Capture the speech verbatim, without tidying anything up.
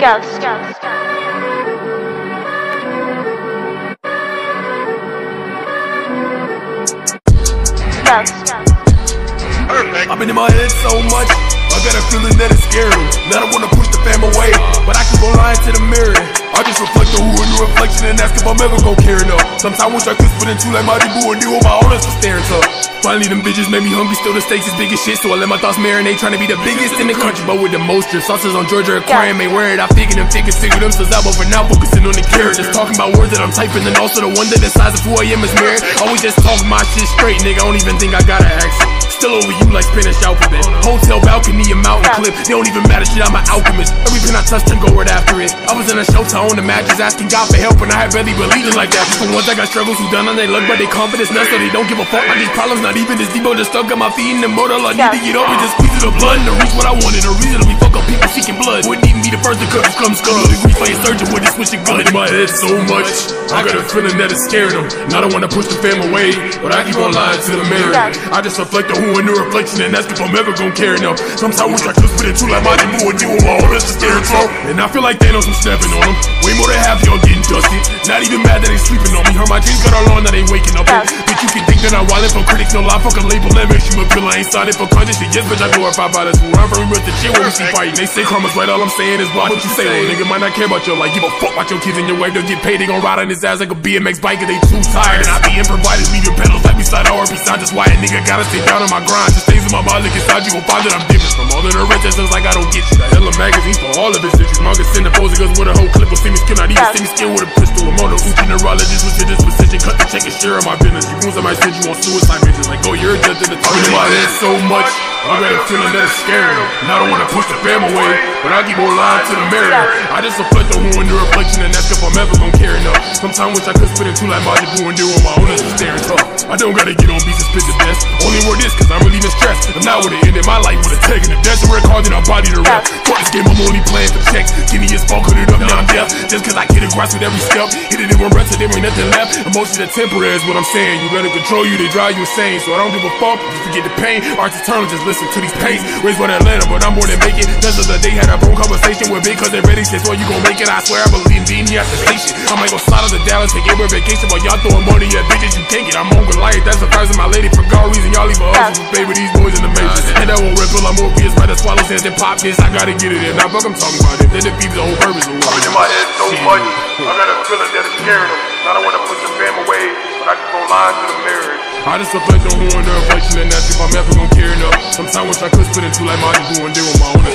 Ghost. Ghost. Perfect. I've been in my head so much, I got a feeling that it's scary. Now I wanna push the fam away, but I keep on lying to the mirror. I just reflect on who in the reflection and ask if I'm ever gon' care enough. Sometimes I wish I could split into like my Boo and deal with my honest for staring tough. Finally them bitches made me hungry, still the stakes is big as shit, so I let my thoughts marinate, trying to be the biggest in the country, but with the most drip. Sauces on Georgia Aquarium, ain't worried, I figured them figures, figured them, so out, but for now focusing on the characters. Talking about words that I'm typing, and also the one that decides if who I am is married. Always just talking my shit straight, nigga, I don't even think I got an accent. Still over you like Spanish alphabet. Hotel balcony and mountain clip, they don't even matter, shit, I'm an alchemist. Every pen I touch can go right after it. I was in a shelter on the mattress, asking God for help, and I had barely believing like that. For once I got struggles who done on they luck, but they confidence nuts, so they don't give a fuck about these problems, not even this deep, just stuck on my feet in the motor. All I need to get over just squeeze of the blood and to reach what I wanted. A reason to be fuck up people seeking blood. Wouldn't even be the first to cut the scum skull. The grief playing surgeon with this switching gun in my head so much, I got a feeling that it scared them. And I don't wanna push the fam away, but I keep on lying to the mirror. I just reflect on who in the reflection and ask if I'm ever gon' care enough. Sometimes I wish I could spit it too like my Boo and deal with my own just scared talk. And I feel like Thanos, I'm stepping on them. Way more than half y'all getting dusted. Not even mad that they sleeping on me. Heard my dreams got all on, now they waking up. Bitch, you can think that I'm wildin' for critics, no lie, fuck a label that makes you look good. I ain't started for content shit, yes, bitch, I glorify by this rule. I'm very with the shit when we see fighting. They say karma's right, all I'm saying is block what you say. Little nigga might not care about your life, give a fuck about your kids and your wife. They'll get paid, they gon' ride on his ass like a B M X bike, and they too tired. And I be improvised, leaving pedals like beside R B sign. Just why a nigga gotta stay down on my grind. Just stays in my mind, look inside, you gon' find that I'm different from all of the rest. That sounds like I don't get you. The hella magazine for all of his issues. Manga send the poses with a whole clip of see me skill, not even see me skill with a pistol. I'm on a Uchi neurologist with your disposition. Cut the check and share of my business. You fools I might send you on suicide missions. Like, oh, you're just in the top of my head so much, I got a feeling that it's scary. And I don't wanna push the fam away, but I keep on lying to the mirror. I just reflect on who in the reflection and ask if I'm ever gon' care enough. Sometimes wish I could spit it too like my Boo and deal with my own just staring tough. I don't gotta get on beats and spit the best. Only word is cause I'm relieving stress. I'm not with it ended my life with a tag and if that's a work hard then I body to rap. For this game I'm only playing for checks. Give me his phone, cut it up, now I'm deaf. Just cause I get across with every step. Hit it in one breath so there ain't nothing left. Emotions are temporary is what I'm saying. You let it control you, they drive you insane. So I don't give a fuck, just forget the pain. Arts eternal, just listen to these pains. Raised by Atlanta, but I'm more than make it. Just the other day had a phone conversation with Big cause they ready says, well you gon' make it. I swear I believe in being here at the station. I might go slide on the Dallas, take every vacation while y'all throwing money at bitches you can't get. I'm on Goliath, that's the first of my lady. For God reason, y'all leave a hustle for favor these boys in the matrix. And that won't ripple, I'm Morpheus, by the swallow sense and pop this. I gotta get it in. Now fuck I'm talking about it. Then defeats the whole purpose of war. In my head so much, I got a feeling that it's scaring them. I don't wanna push the fam away, but I keep on lying to the mirror. I just reflect on who in the reflection and ask if I'm ever gon' care enough. Sometimes wish I could split into like my Boo and deal with my own